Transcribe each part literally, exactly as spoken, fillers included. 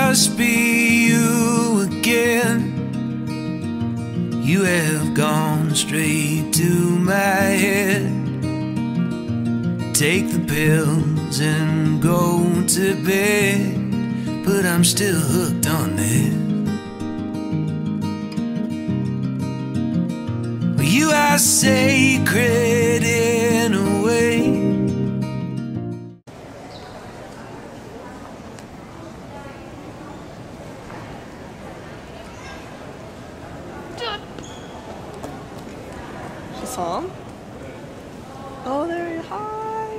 must be you again. You have gone straight to my head. Take the pills and go to bed, but I'm still hooked on this. Well, you are sacred in a way. She saw him? Oh, there, hi.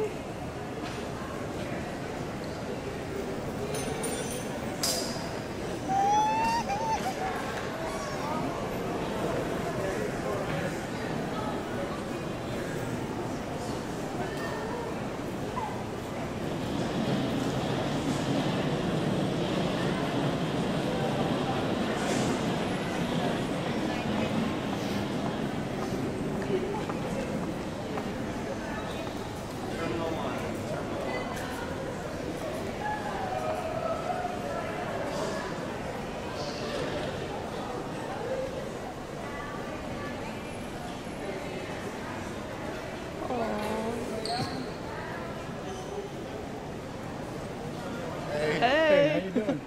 Hey, hey, how you doing?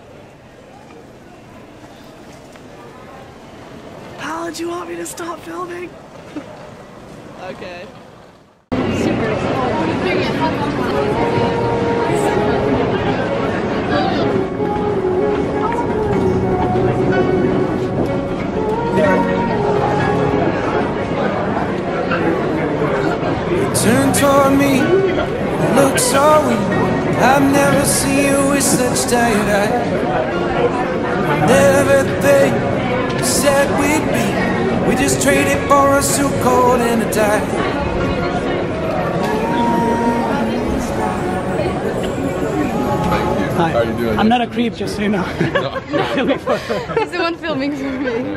How did you want me to stop filming? Okay. Turn toward me, look so weak. I've never seen you with such tired eyes. Everything we said we'd be, we just traded for a suit coat and a tie. Hi. How are you doing? I'm not a creep, just so you know. He's the one filming for me.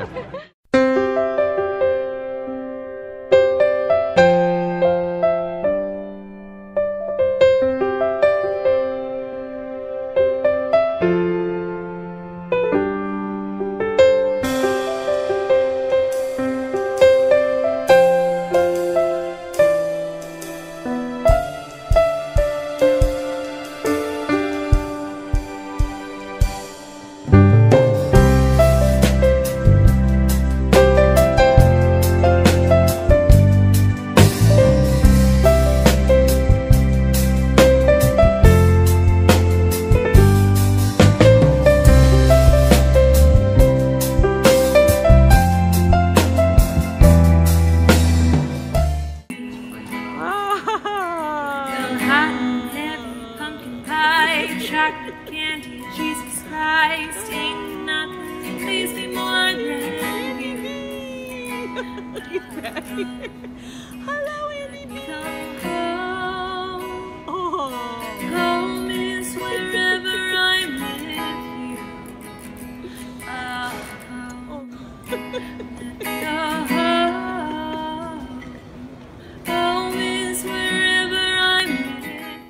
Chocolate candy, Jesus Christ, ain't nothing please me more than you. Hello, Andy. Come home. Oh. Home is wherever I'm with you. Uh, home. Go home. Home is wherever I'm with you.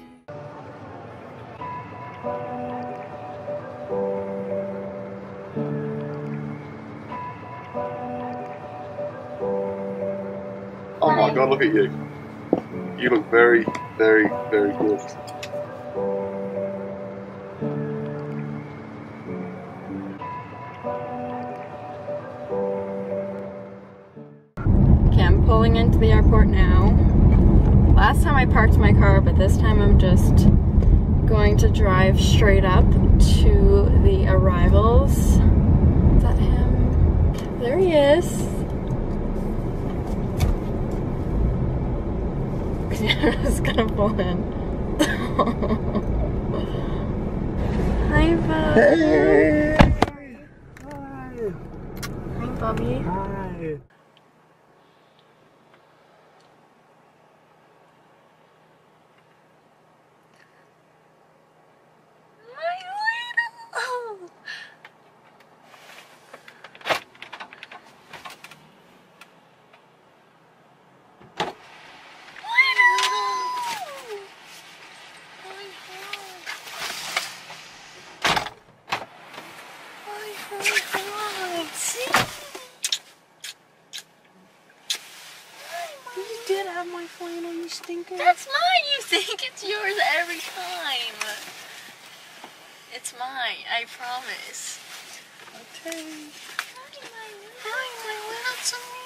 Oh my God, look at you. You look very, very, very good. Okay, I'm pulling into the airport now. Last time I parked my car, but this time I'm just going to drive straight up to the arrivals. Is that him? There he is. I'm just gonna pull in. Hi, Bub. Hey! Hi, Bubby. Hi. hug. See? You did have my flannel, you stinker. That's mine, you think it's yours every time. It's mine, I promise. Okay. Hi, my little, hi, my little